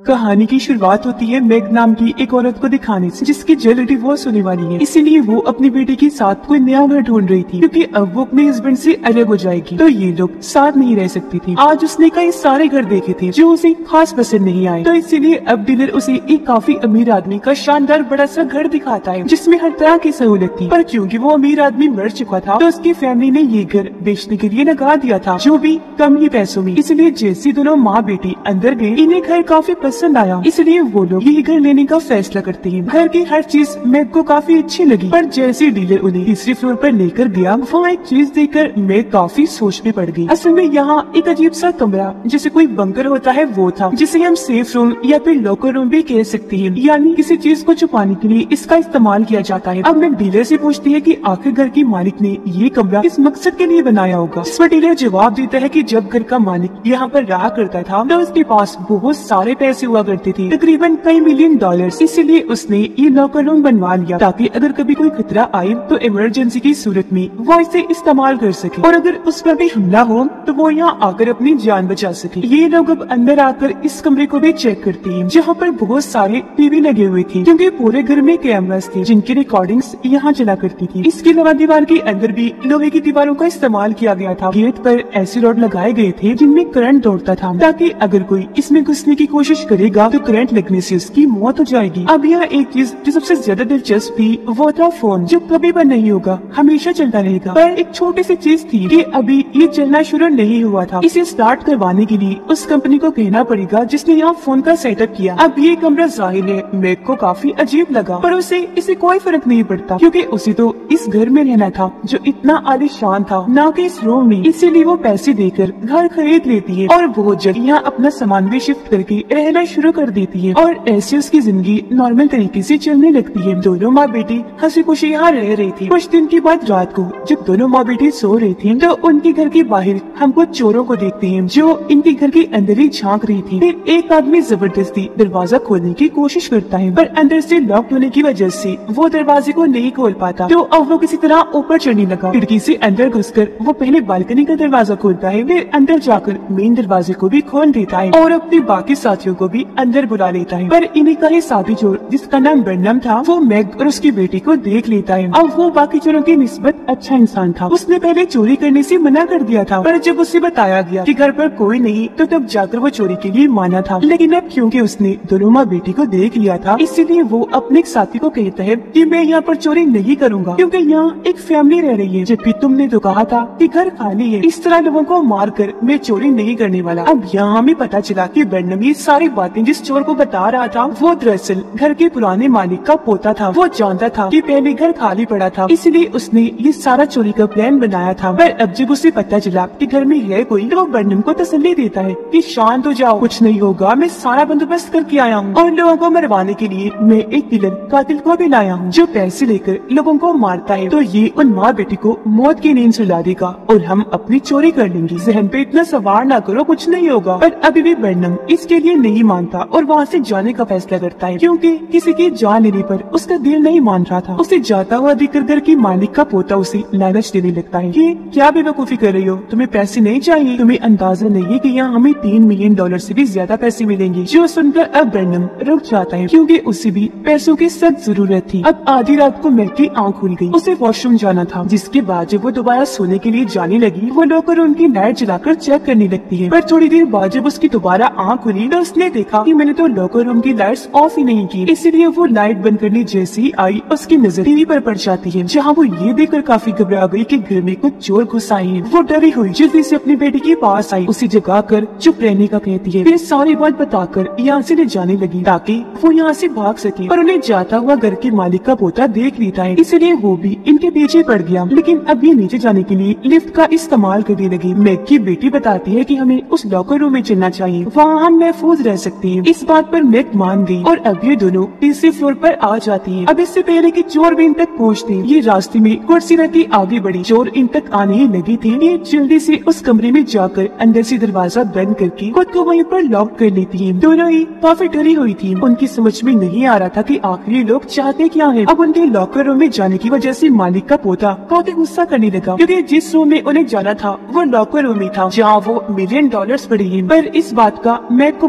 कहानी की शुरुआत होती है मैग नाम की एक औरत को दिखाने से, जिसकी जल्द डिवोर्स होने वाली है। इसीलिए वो अपनी बेटी के साथ कोई नया घर ढूंढ रही थी, क्योंकि अब वो अपने हस्बैंड से अलग हो जाएगी। तो ये लोग साथ नहीं रह सकती थी। आज उसने कई सारे घर देखे थे जो उसे खास पसंद नहीं आए, तो इसीलिए अब डीलर उसे एक काफी अमीर आदमी का शानदार बड़ा सा घर दिखाता है, जिसमें हर तरह की सहूलत थी। पर क्योंकि वो अमीर आदमी मर चुका था, तो उसकी फैमिली ने ये घर बेचने के लिए लगा दिया था, जो भी कम ही पैसों में। इसलिए जैसे दोनों माँ बेटी अंदर गए, इन्हें घर काफी पसंद आया, इसलिए वो लोग ये घर लेने का फैसला करते हैं। घर की हर चीज मैग को काफी अच्छी लगी, पर जैसे डीलर उन्हें तीसरे फ्लोर पर लेकर गया, वहाँ एक चीज देखकर मैग काफी सोच में पड़ गई। असल में यहाँ एक अजीब सा कमरा, जैसे कोई बंकर होता है, वो था, जिसे हम सेफ रूम या फिर लॉकर रूम भी कह सकते हैं, यानी किसी चीज को छुपाने के लिए इसका इस्तेमाल किया जाता है। अब मैग डीलर से पूछती है कि आखिर घर की मालिक ने ये कमरा किस मकसद के लिए बनाया होगा। जिस पर डीलर जवाब देता है कि जब घर का मालिक यहाँ पर रहा करता था, तो उसके पास बहुत सारे पैसे हुआ करते थे, तकरीबन कई मिलियन डॉलर्स। इसलिए उसने ये लॉकर रूम बनवा लिया, ताकि अगर कभी कोई खतरा आए तो इमरजेंसी की सूरत में वो इसे इस्तेमाल कर सके, और अगर उस पर भी हमला हो तो वो यहाँ आकर अपनी जान बचा सके। ये लोग अब अंदर आकर इस कमरे को भी चेक करते हैं, जहाँ पर बहुत सारे टीवी लगे हुए थे, क्योंकि पूरे घर में कैमरास थे जिनकी रिकॉर्डिंग्स यहाँ चला करती थी। इसके अलावा दीवार के अंदर भी लोहे की दीवारों का इस्तेमाल किया गया था। गेट पर ऐसे रॉड लगाए गए थे जिनमें करंट दौड़ता था, ताकि अगर कोई इसमें घुसने की कोशिश करेगा तो करंट लगने से उसकी मौत हो जाएगी। अब यहाँ एक चीज जो सबसे ज्यादा दिलचस्प थी, वो था फोन, जो कभी बंद नहीं होगा, हमेशा चलता रहेगा। पर एक छोटी सी चीज थी कि अभी ये चलना शुरू नहीं हुआ था। इसे स्टार्ट करवाने के लिए उस कंपनी को कहना पड़ेगा जिसने यहाँ फोन का सेटअप किया। अब ये कमरा जाहिर है मैग को काफी अजीब लगा, पर उसे इसे कोई फर्क नहीं पड़ता, क्योंकि उसे तो इस घर में रहना था जो इतना आलीशान था, ना कि इस रूम में। इसीलिए वो पैसे देकर घर खरीद लेती है और बहुत जल्द यहाँ अपना सामान भी शिफ्ट करके रहना शुरू कर देती है, और ऐसे उसकी जिंदगी नॉर्मल तरीके से चलने लगती है। दोनों माँ बेटी हंसी खुशी यहाँ रह रही थी। कुछ दिन के बाद रात को जब दोनों माँ बेटी सो रही थी, तो उनके घर के बाहर हम कुछ चोरों को देखते हैं जो इनके घर के अंदर ही झांक रही थी। फिर एक आदमी जबरदस्ती दरवाजा खोलने की कोशिश करता है, पर अंदर से लॉक होने की वजह से वो दरवाजे को नहीं खोल पाता। तो अब वो किसी तरह ऊपर चढ़ने लगा। खिड़की से अंदर घुसकर वो पहले बालकनी का दरवाजा खोलता है, फिर अंदर जाकर मेन दरवाजे को भी खोल देता है और अपने बाकी साथियों को भी अंदर बुला लेता है। पर इन्हीं का ही साथी चोर, जिसका नाम बर्नम था, वो मैग और उसकी बेटी को देख लेता है। अब वो बाकी चोरों की निस्बत अच्छा इंसान था। उसने पहले चोरी करने से मना कर दिया था, पर जब उसे बताया गया कि घर पर कोई नहीं, तो तब जाकर वो चोरी के लिए माना था। लेकिन अब क्योंकि उसने दोनों माँ बेटी को देख लिया था, इसीलिए वो अपने एक साथी को कहता है कि मैं यहाँ पर चोरी नहीं करूँगा, क्योंकि यहाँ एक फैमिली रह रही है, जबकि तुमने तो कहा था कि घर खाली है। इस तरह लोगों को मार कर मैं चोरी नहीं करने वाला। अब यहाँ हमें पता चला कि बर्नम ये सारी बातें जिस चोर को बता रहा था, वो दरअसल घर के पुराने मालिक का पोता था। वो जानता था कि पहले घर खाली पड़ा था, इसलिए उसने ये सारा चोरी का प्लान बनाया था। पर अब जब उसे पता चला कि घर में है कोई, तो वो बर्नम को तसल्ली देता है कि शांत हो जाओ, कुछ नहीं होगा, मैं सारा बंदोबस्त करके आया हूँ, और लोगों को मरवाने के लिए मैं एक विलन कातिल को भी लाया हूँ, जो पैसे लेकर लोगों को मारता है। तो ये उन माँ बेटी को मौत की नींद सुला देगा और हम अपनी चोरी कर लेंगे। जहन पे इतना सवार ना करो, कुछ नहीं होगा। पर अभी भी बर्नम इसके लिए नहीं मानता और वहाँ से जाने का फैसला करता है, क्योंकि किसी की जान लेने पर उसका दिल नहीं मान रहा था। उसे जाता हुआ देखकर घर की मालिक का पोता उसे लालच देने लगता है कि क्या बेवकूफी कर रही हो, तुम्हें पैसे नहीं चाहिए, तुम्हें अंदाजा नहीं है कि यहाँ हमें 3 मिलियन डॉलर से भी ज्यादा पैसे मिलेंगे। जो सुनकर अब बर्नम रुक जाता है, क्योंकि उसे भी पैसों की सख्त जरूरत थी। अब आधी रात को मैग की आँख खुल गई, उसे वॉशरूम जाना था, जिसके बाद जब वो दोबारा सोने के लिए जाने लगी, वो लॉकर रूम की लाइट जलाकर चेक करने लगती है। पर थोड़ी देर बाद जब उसकी दोबारा आँख खुली, तो उसने देखा कि मैंने तो लॉकर रूम की लाइट्स ऑफ ही नहीं की। इसलिए वो लाइट बंद करने जैसे ही आई, उसकी नजर टीवी पर पड़ जाती है, जहाँ वो ये देखकर काफी घबरा गई कि घर में कुछ चोर घुस आए हैं। वो डरी हुई जल्दी से अपनी बेटी के पास आई, उसे जगाकर चुप रहने का कहती है, फिर सारी बात बताकर यहाँ से ले जाने लगी, ताकि वो यहाँ से भाग सके। पर उन्हें जाता हुआ घर के मालिक का पोता देख लेता है, इसलिए वो भी इनके पीछे पड़ गया। लेकिन अब ये नीचे जाने के लिए लिफ्ट का इस्तेमाल करने लगी। मैग की बेटी बताती है कि हमें उस लॉकर रूम में चलना चाहिए, वहाँ हम महफूज रह सकते हैं। इस बात पर मैग मान गई और अब ये दोनों तीसरे फ्लोर पर आ जाती है। अब इससे पहले कि चोर भी इन तक पहुँचते, ये रास्ते में कुर्सी रखी आगे बढ़ी। चोर इन तक आने ही लगी थी, ये जल्दी से उस कमरे में जाकर अंदर से दरवाजा बंद करके खुद को वहीं पर लॉक कर लेती है। दोनों ही काफी डरी हुई थी, उनकी समझ में नहीं आ रहा था कि आखिर ये लोग चाहते क्या है। अब उनके लॉकर रूम में जाने की वजह से मालिक का पोता काफी गुस्सा करने लगा, क्योंकि जिस रूम में उन्हें जाना था वो लॉकर रूम में था, जहाँ वो $1 मिलियन पड़े हैं। पर इस बात का मैग को पता नहीं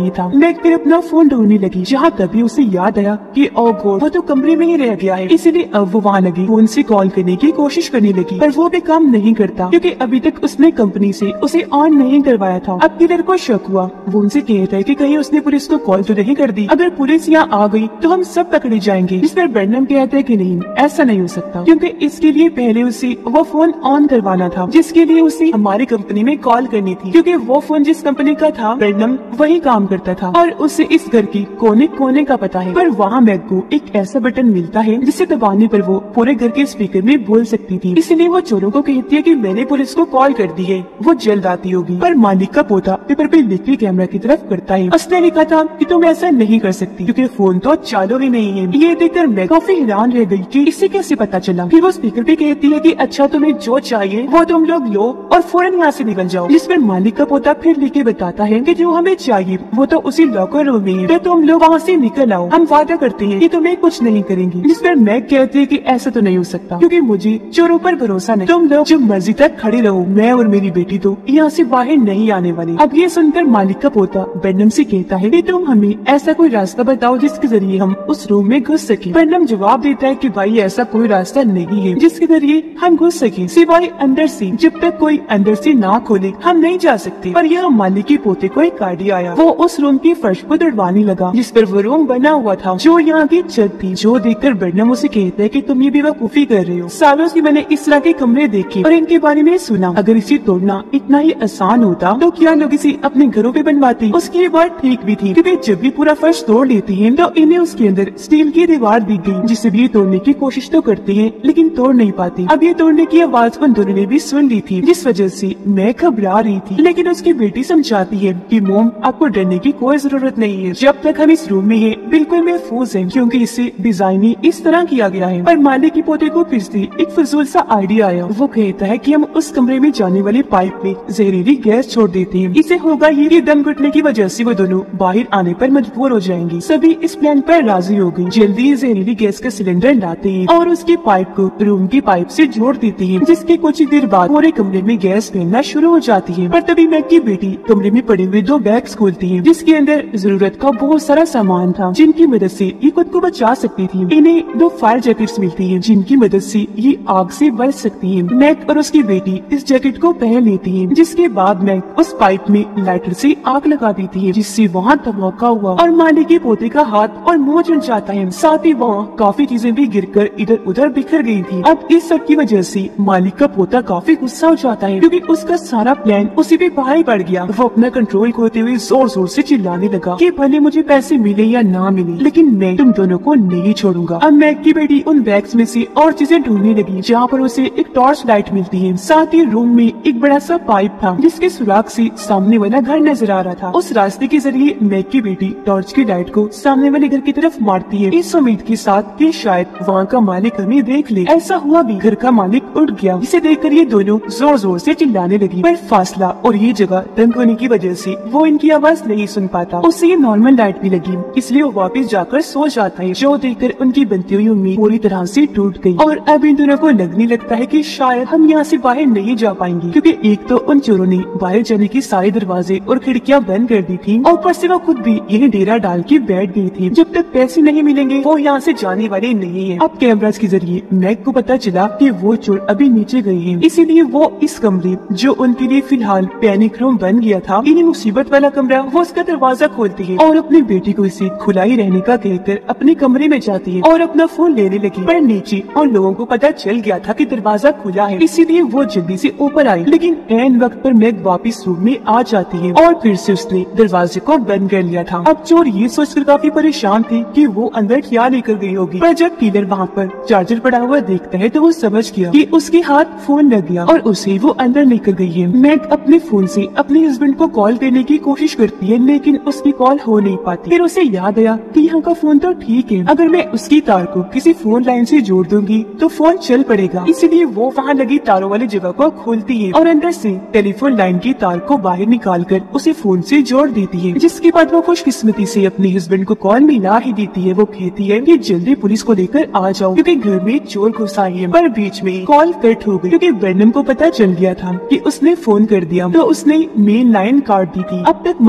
नहीं था। मैग फिर अपना फोन ढूंढने लगी, जहाँ तभी उसे याद आया कि ओ गॉड, वो तो कमरे में ही रह गया है। इसलिए अब वो वहाँ लगी फोन से कॉल करने की कोशिश करने लगी, पर वो भी काम नहीं करता क्योंकि अभी तक उसने कंपनी से उसे ऑन नहीं करवाया था। अब किलर को शक हुआ, वो उनसे कहता है कि कहीं उसने पुलिस को कॉल तो नहीं कर दी, अगर पुलिस यहाँ आ गई तो हम सब पकड़े जाएंगे। जिस पर बर्नम कहता है कि नहीं, ऐसा नहीं हो सकता, क्योंकि इसके लिए पहले उसे वो फोन ऑन करवाना था जिसके लिए उसे हमारी कंपनी में कॉल करनी थी, क्योंकि वो फोन जिस कंपनी का था बर्नम वही काम करता था और उसे इस घर की कोने कोने का पता है। पर वहाँ मैग को एक ऐसा बटन मिलता है जिसे दबाने पर वो पूरे घर के स्पीकर में बोल सकती थी। इसलिए वो चोरों को कहती है कि मैंने पुलिस को कॉल कर दी है, वो जल्द आती होगी। पर मालिक का पोता पेपर पे लिख के कैमरा की तरफ करता है। उसने लिखा था कि तुम ऐसा नहीं कर सकती क्योंकि फोन तो चालू ही नहीं है। ये देखकर मैग काफी हैरान रह गई कि इससे कैसे पता चला। फिर वो स्पीकर पे कहती है कि अच्छा तुम्हें जो चाहिए वो तुम लोग लो और फौरन यहाँ से निकल जाओ। जिस पर मालिक का पोता फिर लिख के बताता है कि जो हमें चाहिए वो तो उसी लॉकर रूम में है, तो तुम लोग वहाँ से निकल आओ, हम वादा करते हैं कि तुम्हें कुछ नहीं करेंगे। जिस पर मैग कहती है कि ऐसा तो नहीं हो सकता क्योंकि मुझे चोरों पर भरोसा नहीं, तुम लोग जब मर्जी तक खड़े रहो, मैं और मेरी बेटी तो यहाँ से बाहर नहीं आने वाले। अब ये सुनकर मालिक का पोता बर्नम से कहता है कि तुम हमें ऐसा कोई रास्ता बताओ जिसके जरिए हम उस रूम में घुस सके। बर्नम जवाब देता है कि भाई ऐसा कोई रास्ता नहीं है जिसके जरिए हम घुस सके, सिवाय अंदर से। जब तक कोई अंदर से ना खोले हम नहीं जा सकते। पर यह मालिक के पोते को एक आइडिया आया, वो उस रूम की फर्श को दड़वाने लगा जिस पर वो रूम बना हुआ था जो यहाँ की छत थी, जो देखकर बर्नम उसे कहता है कि तुम ये बेवकूफी कर रहे हो। सालों से मैंने इस तरह के कमरे देखे और इनके बारे में सुना, अगर इसे तोड़ना इतना ही आसान होता तो क्या लोग इसे अपने घरों पे बनवाते। उसकी ये बात ठीक भी थी क्योंकि जब भी पूरा फर्श तोड़ लेते हैं तो इन्हें उसके अंदर स्टील की दीवार दिख गई, जिसे भी तोड़ने की कोशिश तो करते हैं लेकिन तोड़ नहीं पाते। अब ये तोड़ने की आवाज उन दोनों ने भी सुन ली थी, जिस वजह से मैं घबरा रही थी। लेकिन उसकी बेटी समझाती है कि मोम आपको डरने की कोई जरूरत नहीं है, जब तक हम इस रूम में है बिल्कुल महफूज है क्योंकि इसे डिजाइन ही इस तरह किया गया है। पर मालिक की पोते को फिर से एक फजूल सा आइडिया आया। वो कहता है कि हम उस कमरे में जाने वाले पाइप में जहरीली गैस छोड़ देते हैं, इसे होगा ये कि दम घुटने की वजह से वो दोनों बाहर आने पर मजबूर हो जाएंगे। सभी इस प्लान पर राजी हो गई। जल्दी जहरीली गैस का सिलेंडर लाते हैं और उसके पाइप को रूम की पाइप से जोड़ देते हैं, जिसके कुछ ही देर बाद पूरे कमरे में गैस फैलना शुरू हो जाती है। पर तभी मैग की बेटी कमरे में पड़े हुए 2 बैग्स खोलती है जिसके अंदर जरूरत का बहुत सारा सामान था जिनकी मदद से ये खुद को बचा सकती थी। इन्हें 2 फायर जैकेट्स मिलती हैं जिनकी मदद से ये आग से बच सकती है। मैग और उसकी बेटी इस जैकेट को पहन लेती है, जिसके बाद मैग उस पाइप में लाइटर से आग लगा देती है जिससे वहाँ धमाका हुआ और मालिक के पोते का हाथ और मुंह जल जाता है। साथ ही वहाँ काफी चीजें भी गिरकर इधर उधर बिखर गई थी। अब इस सब की वजह से मालिक का पोता काफी गुस्सा हो जाता है क्योंकि उसका सारा प्लान उसी पे भारी पड़ गया। वो अपना कंट्रोल खोते हुए जोर जोर से चिल्लाने लगा कि भले मुझे पैसे मिले या ना मिले लेकिन मैं तुम दोनों को नहीं छोड़ूंगा। अब मैग की बेटी उन बैग्स में से और चीजें ढूंढने लगी जहाँ पर उसे एक टॉर्च लाइट मिलती है। साथ ही रूम में एक बड़ा सा पाइप था जिसके सुराख से सामने वाला घर नजर आ रहा था। उस रास्ते के जरिए मैग की बेटी टॉर्च की लाइट को सामने वाले घर की तरफ मारती है, इस उम्मीद के साथ कि शायद वहाँ का मालिक हमें देख ले। ऐसा हुआ भी, घर का मालिक उठ गया जिसे देखकर ये दोनों जोर जोर से चिल्लाने लगी। पर फासला और ये जगह तंग होने की वजह से वो इनकी आवाज नहीं सुन पाता। उससे ये नॉर्मल लाइट भी लगी, इसलिए वो वापस जाकर सो जाता है, जो देखकर उनकी बनती हुई उम्मीद पूरी तरह से टूट गई। और अब इन दोनों को लगने लगता है कि शायद हम यहाँ से बाहर नहीं जा पाएंगे क्योंकि एक तो उन चोरों ने बाहर जाने की सारे दरवाजे और खिड़कियाँ बंद कर दी थी और ऊपर से वो खुद भी यही डेरा डाल के बैठ गई थी। जब तक पैसे नहीं मिलेंगे वो यहाँ से जाने वाले नहीं है। अब कैमरास के जरिए मैग को पता चला कि वो चोर अभी नीचे गए हैं, इसीलिए वो इस कमरे जो उनके लिए फिलहाल पैनिक रूम बन गया था, इन्हीं मुसीबत वाला कमरा, वो उसका दरवाजा खोलती है और अपनी बेटी को इसे खुला ही रहने का कहकर अपने कमरे में जाती है और अपना फोन लेने लगी। पर नीचे और लोगों को पता चल गया था कि दरवाजा खुला है, इसीलिए वो जल्दी से ऊपर आई। लेकिन ऐन वक्त पर मैग वापिस रूम में आ जाती है और फिर से उसने दरवाजे को बंद कर लिया था। अब चोर ये सोचकर काफी परेशान थे कि वो अंदर क्या लेकर गई होगी। पर जब किलर वहाँ पर चार्जर पड़ा हुआ देखता है तो वो समझ गया कि उसके हाथ फोन लग गया और उसे वो अंदर लेकर गई है। मैग अपने फोन से अपने हस्बैंड को कॉल करने की कोशिश करती है लेकिन उसकी कॉल हो नहीं पाती। फिर उसे याद आया कि यहाँ का फोन तो ठीक है, अगर मैं उसकी तार को किसी फोन लाइन से जोड़ दूंगी तो फोन चल पड़ेगा। इसलिए वो वहाँ लगी तारों वाली जगह को खोलती है और अंदर से टेलीफोन लाइन की तार को बाहर निकाल कर उसे फोन से जोड़ देती है, जिसके बाद वो खुशकिस्मती से अपने हस्बैंड को कॉल मिला ही देती है। वो कहती है कि जल्दी पुलिस को लेकर आ जाओ क्योंकि घर में चोर घुस आए हैं। पर बीच में कॉल कट हो गई क्योंकि बर्नम को पता चल गया था कि उसने फोन कर दिया तो उसने मेन लाइन काट दी थी। अब तक मालिक की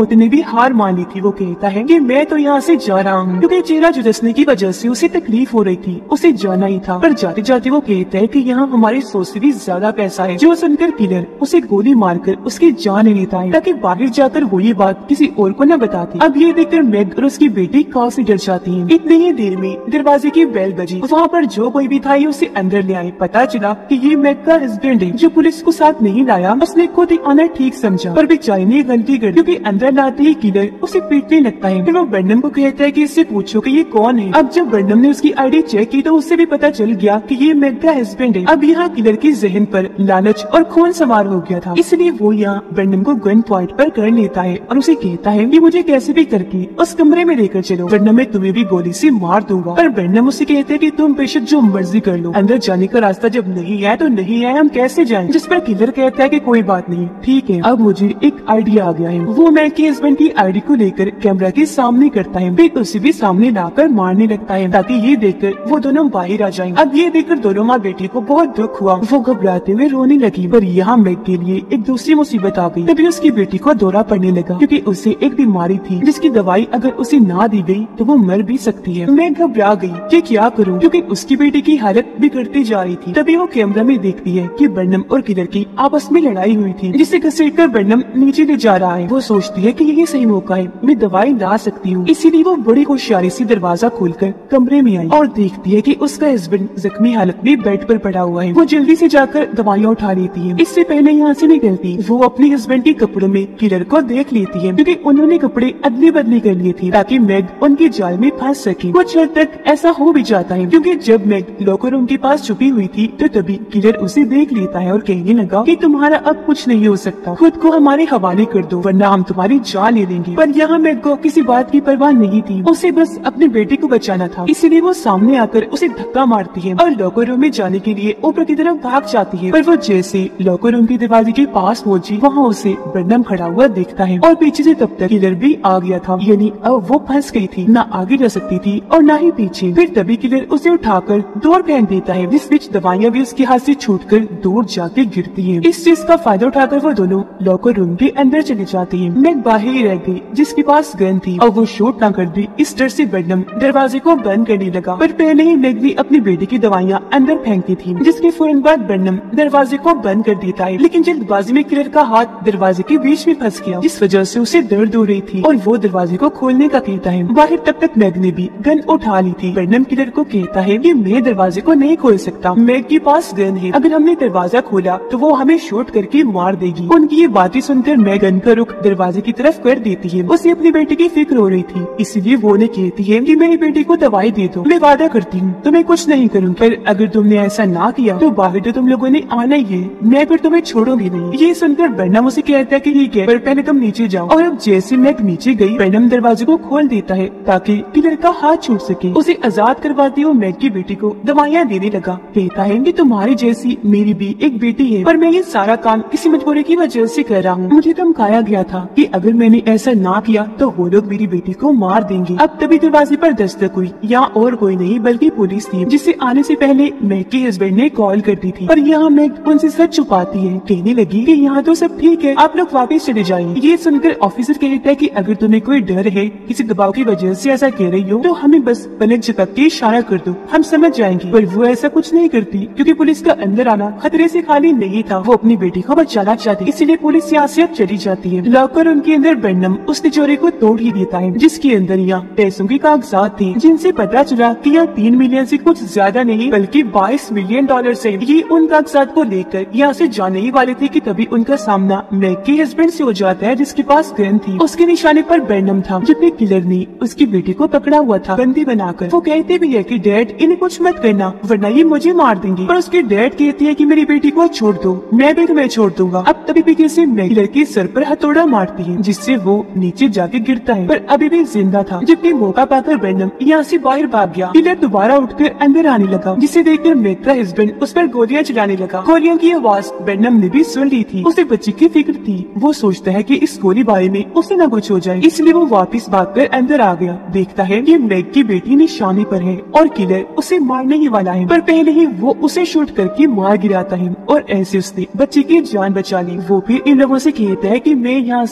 खोते ने भी हार मान ली थी। वो कहता है कि मैं तो यहाँ से जा रहा हूँ, क्योंकि चेहरा झुलसने की वजह से उसे तकलीफ हो रही थी, उसे जाना ही था। पर जाते जाते वो कहता है कि यहाँ हमारे सोच से भी ज्यादा पैसा है। जो सुनकर किलर उसे गोली मारकर उसकी जान ले लेता है, ताकि बाहर जाकर वो ये बात किसी और को न बताती। अब ये देखकर मैग और उसकी बेटी काफी डर जाती है। इतनी ही देर में दरवाजे की बेल बजी। वहाँ पर जो कोई भी था उसे अंदर ले आए। पता चला कि ये मैग का हस्बैंड है, जो पुलिस को साथ नहीं लाया। उसने खुद ही आना ठीक समझा, पर बेचारी ने गलती कर दी, क्योंकि अंदर लाते ही किलर उसे पीटने लगता है। फिर वो बर्नम को कहता है कि इससे पूछो कि ये कौन है। अब जब बर्नम ने उसकी आईडी चेक की तो उससे भी पता चल गया कि ये मैग का हस्बैंड है। अब यहाँ किलर के जहन पर लालच और खून सवार हो गया था, इसलिए वो यहाँ बर्नम को गन पॉइंट पर कर लेता है और उसे कहता है कि मुझे कैसे भी करके उस कमरे में लेकर चलो, वरना मैं तुम्हें भी गोली से मार दूंगा। पर बर्नम उसे कहते है कि तुम बेशक जो मर्जी कर लो, अंदर जाने का रास्ता जब नहीं है तो नहीं है, हम कैसे जाएं? जिस पर किलर कहता है कि कोई बात नहीं, ठीक है। अब मुझे एक आइडिया आ गया है। वो मैग के हस्बैंड की आईडी को लेकर कैमरा के सामने करता है, फिर उसे भी सामने लाकर मारने लगता है, ताकि ये देखकर वो दोनों बाहर आ जाएं। अब ये देखकर दोनों माँ बेटी को बहुत दुख हुआ। वो घबराते हुए रोने लगी। पर यहाँ मैग के लिए एक दूसरी मुसीबत आ गई। तभी उसकी बेटी को दौरा पड़ने लगा, क्योंकि उसे एक बीमारी थी जिसकी दवाई अगर उसे ना दी गई तो वो मर भी सकती है। मैं घबरा गई कि क्या करूं, क्योंकि उसकी बेटी की हालत बिगड़ती जा रही थी। तभी वो कैमरा में देखती है कि बर्नम और किलर की आपस में लड़ाई हुई थी, जिसे घसीटकर बर्नम नीचे ले जा रहा है। वो सोचती है कि यही सही मौका है, मैं दवाई ला सकती हूँ। इसीलिए वो बड़ी होशियारी से दरवाजा खोलकर कमरे में आई और देखती है कि उसका हस्बैंड जख्मी हालत में बेड पर पड़ा हुआ है। वो जल्दी से जाकर दवाइयाँ उठा लेती है। इससे पहले यहाँ से निकलती वो अपने हस्बैंड के कपड़ों में किलर को देख लेती है, क्योंकि उन्होंने कपड़े अदली बदली कर लिए थे ताकि मैग उनके जाल में फंस सके। कुछ हद तक ऐसा हो भी जाता है, क्योंकि जब मैग लॉकर रूम के पास छुपी हुई थी तो तभी किलर उसे देख लेता है और कहने लगा कि तुम्हारा अब कुछ नहीं हो सकता, खुद को हमारे हवाले कर दो वरना हम तुम्हारी जान ले लेंगे। पर यहाँ मैग को किसी बात की परवाह नहीं थी, उसे बस अपने बेटे को बचाना था। इसीलिए वो सामने आकर उसे धक्का मारती है और लॉकर रूम में जाने के लिए ऊपर की तरफ भाग जाती है। पर वो जैसे लॉकर रूम के दरवाजे के पास पहुंची, वहाँ उसे बर्नम खड़ा हुआ दिखता है और पीछे से तब तक किलर भी आ गया था। यानी अब वो फंस गई थी, ना आगे जा सकती थी और ना ही पीछे। फिर तभी किलर उसे उठाकर दूर फेंक देता है, जिस बीच दवाइयाँ भी उसके हाथ से छूटकर दूर जाके गिरती है। इस चीज का फायदा उठाकर वो दोनों लॉकर रूम के अंदर चली जाती है। मैग बाहर ही रह गई, जिसके पास गन थी और वो शूट ना कर दी। इस डर से बर्नम दरवाजे को बंद करने लगा, पर पहले ही मैग भी अपनी बेटी की दवाइयाँ अंदर फेंकती थी, जिसके फौरन बाद बर्नम दरवाजे को बंद कर देता है। लेकिन जल्दबाजी में किलर का हाथ दरवाजे के बीच में फंस गया, जिस वजह से उसे दर्द हो रही थी और वो दरवाजे को खोलने का कहता है। बाहर तब तक मैग ने भी गन उठा ली थी। बर्नम किलर को कहता है कि मैं दरवाजे को नहीं खोल सकता, मैग के पास गन है, अगर हमने दरवाजा खोला तो वो हमें शूट करके मार देगी। उनकी ये बातें सुनकर मैग गन का रुख दरवाजे की तरफ कर देती है। उसे अपनी बेटी की फिक्र हो रही थी, इसलिए वो उन्हें कहती है कि मेरी बेटी को दवाई दे दो, मैं वादा करती हूँ तुम्हें कुछ नहीं करूँगी, पर अगर तुमने ऐसा ना किया तो बाहर तो तुम लोगों ने आना ही है, मैं फिर तुम्हें छोड़ूंगी नहीं। ये सुनकर बर्नम उसे कहता है कि ठीक है, पर पहले तुम नीचे जाओ। और अब जैसे मैग नीचे गई, बर्नम दरवाजे को खोल देता है ताकि किलर का हाथ छूट सके। उसे आजाद करवाते हुए मैग की बेटी को दवाइयाँ देने लगा। कहता है कि तुम्हारी जैसी मेरी भी एक बेटी है, पर मैं ये सारा काम किसी मजबूरी की वजह से कर रहा हूँ। मुझे धमकाया गया था कि अगर मैंने ऐसा ना किया तो वो लोग मेरी बेटी को मार देंगे। अब तभी दरवाजे पर दस्तक हुई। यहाँ और कोई नहीं बल्कि पुलिस थी, जिसे आने से पहले मैग के हस्बैंड ने कॉल कर दी थी। पर यहाँ मैग उनसे सच छुपाती है, कहने लगी कि यहाँ तो सब ठीक है, आप लोग वापस चले जाइए। ये सुनकर ऑफिसर कहता है कि अगर तुम्हें कोई डर है, किसी दबाव की वजह से ऐसा कह रही हो, तो हमें बस पलक झपक के इशारा कर दो, हम समझ जाएंगे। पर वो ऐसा कुछ नहीं करती, क्योंकि पुलिस का अंदर आना खतरे से खाली नहीं था। वो अपनी बेटी को बचाना चाहती, इसीलिए पुलिस यहाँ से अब चली जाती है। लॉकर उनके अंदर बर्नम उस तिजोरी को तोड़ ही देता है, जिसके अंदर यहाँ पैसों के कागजात थे, जिनसे पता चला कि यहाँ 3 मिलियन से कुछ ज्यादा नहीं बल्कि 22 मिलियन डॉलर है। ये उन कागजात को लेकर यहाँ से जाने ही वाले थे कि तभी उनका सामना मैग के हस्बैंड से हो जाता है, जिसके पास गन थी। उसके निशाने पर बर्नम था, जबकि किलर ने उसकी बेटी को पकड़ा हुआ था बंदी बनाकर। वो कहते भी है कि डैड इन्हें कुछ मत करना वरना ये मुझे मार देंगे, पर उसके डैड कहती है कि मेरी बेटी को छोड़ दो, मैं भी तुम्हें छोड़ दूंगा। अब तभी पीछे से मैग किलर के सर पर हथौड़ा मारती है, जिससे वो नीचे जाके गिरता है, पर अभी भी जिंदा था। जबकि मौका पाकर बर्नम यहाँ से बाहर भाग गया। किलर दोबारा उठकर अंदर आने लगा, जिसे देखकर मैग का हस्बैंड उस पर गोलियां चलाने लगा। गोलियों की आवाज बर्नम ने भी सुन ली थी। उसे बच्ची की फिक्र थी। वो सोचता है कि इस गोलीबारी में उसे न कुछ हो जाए, इसलिए वो वापस भागकर अंदर आ गया। देखता है कि मैग की बेटी निशाने पर है और किलर उसे मारने ही वाला है, पर पहले ही वो उसे शूट करके मार गिराता है और ऐसे उसने बच्ची की जान बचा ली। वो फिर इन लोगों से कहता है कि मैं यहाँ से अब जा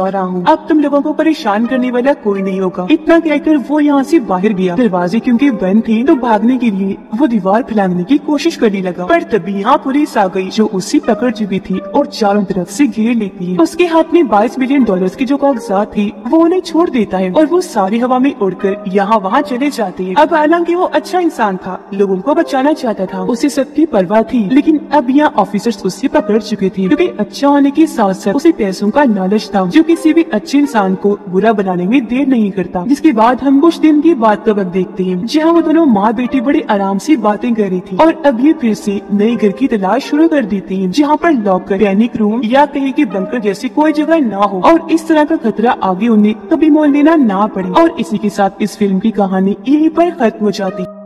जा रहा हूँ, अब तुम लोगों को परेशान करने वाला कोई नहीं होगा। इतना कहकर वो यहाँ से बाहर गया। दरवाजे क्योंकि बंद थे तो भागने के लिए वो दीवार फैलाने की कोशिश करने लगा, पर तभी यहाँ पुलिस आ गई जो उसी पकड़ चुकी थी और चारों तरफ से घेर लेती है। उसके हाथ में $22 मिलियन की जो कागजात थी वो उन्हें छोड़ देता है और वो सारी हवा में उड़कर यहाँ वहाँ चले जाते हैं। अब हालांकि वो अच्छा इंसान था, लोगों को बचाना चाहता था, उसे सबकी परवाह थी, लेकिन अब यहाँ ऑफिसर्स उससे पकड़ चुके थे क्योंकि अच्छा होने के साथ साथ उसे पैसों का लालच था जो किसी भी अच्छे इंसान को बुरा बनाने में देर नहीं करता। जिसके बाद हम कुछ दिन की बात का वक्त देखते हैं जहाँ वो दोनों माँ बेटी बड़े आराम से बातें कर रही थी और अब ये फिर से नए घर की तलाश शुरू कर देती है जहाँ पर लॉकर, पैनिक रूम या कहीं की बंकर जैसी कोई जगह ना हो और इस तरह का खतरा आगे उन्हें कभी मोल लेना ना पड़े। और इसी के साथ इस फिल्म की कहानी यहीं पर खत्म हो जाती है।